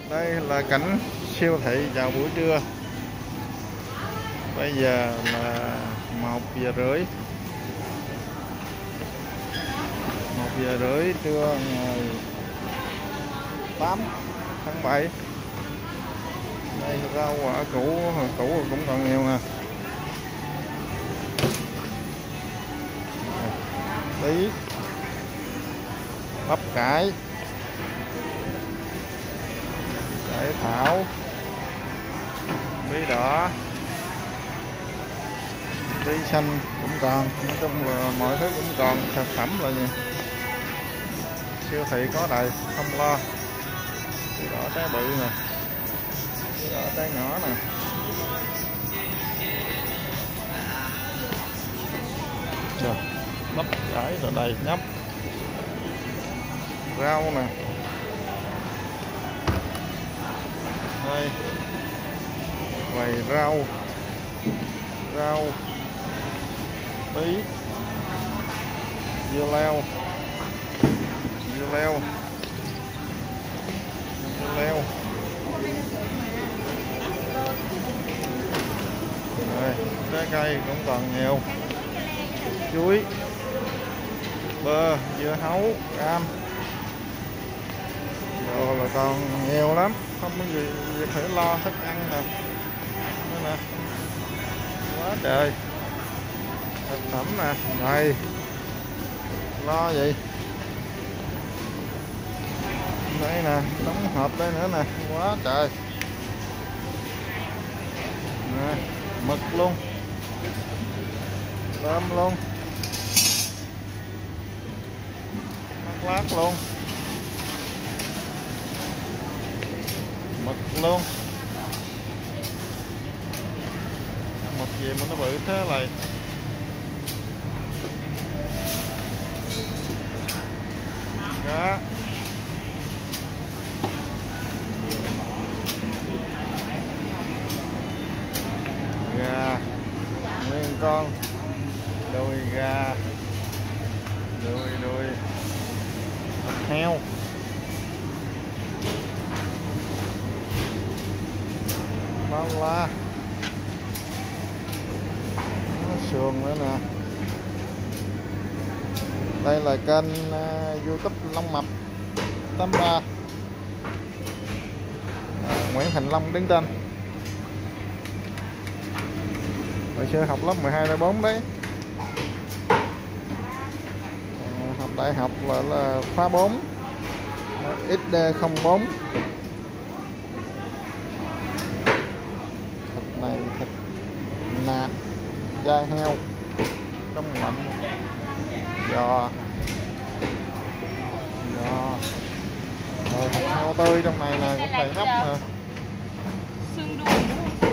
Đây là cảnh siêu thị vào buổi trưa. Bây giờ là 1 giờ rưỡi. 1 giờ rưỡi trưa ngày 8 tháng 7. Đây rau quả củ cũng còn nhiều nè. Tí, bắp cải, cải thảo, bí đỏ, bí xanh cũng còn. Nói chung là mọi thứ cũng còn, thực phẩm là gì siêu thị có đầy không lo. Bí đỏ trái bự nè, bí đỏ trái nhỏ nè. Trời, bắp cải rồi đầy nhóc. Rau nè. Đây, quầy rau, bí, dưa leo, Rồi, trái cây cũng còn nhiều, chuối, bơ, dưa hấu, cam, rồi là còn nhiều lắm, không có gì phải lo. Thức ăn nè, đây nè, quá trời thực phẩm nè, này lo gì. Đây nè, đóng hộp đây nữa nè, quá trời nè, mực luôn, tôm luôn, mắc lát luôn, mực luôn. Mực gì mà nó bự thế này. Đó, gà nguyên con, đùi gà, đùi thịt heo, bao la, sườn nữa nè. Đây là kênh YouTube Long Mập 83, Nguyễn Thành Long đứng tên. Hồi xưa học lớp 12 lớp 4 đấy. Học đại học là khóa 4 XD04. Thịt này thịt nạc, da heo, đông lạnh, giò, rồi thịt heo tươi trong này nè, cũng đầy hấp nè. Xương đuôi đúng không?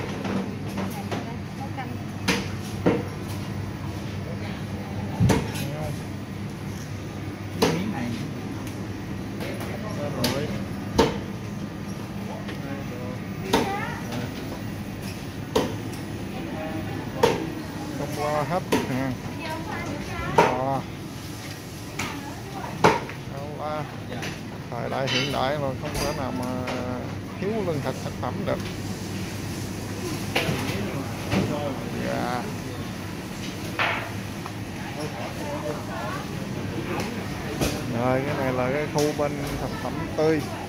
Không lo hết hàng. Thời đại hiện đại rồi, không thể nào mà thiếu lương thực thực phẩm được. Gà, rồi cái này là cái khu bên thực phẩm tươi.